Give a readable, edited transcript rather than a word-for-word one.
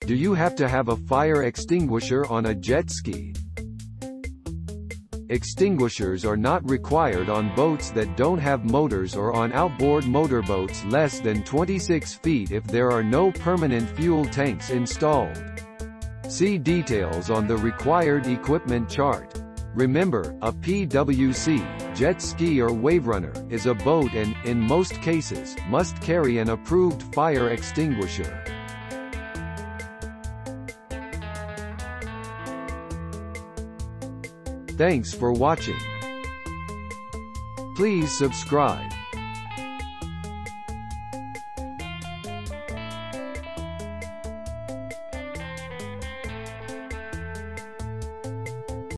Do you have to have a fire extinguisher on a jet ski? Extinguishers are not required on boats that don't have motors or on outboard motorboats less than 26 feet if there are no permanent fuel tanks installed. See details on the required equipment chart. Remember, a PWC, jet ski or waverunner, is a boat and, in most cases, must carry an approved fire extinguisher. Thanks for watching. Please subscribe.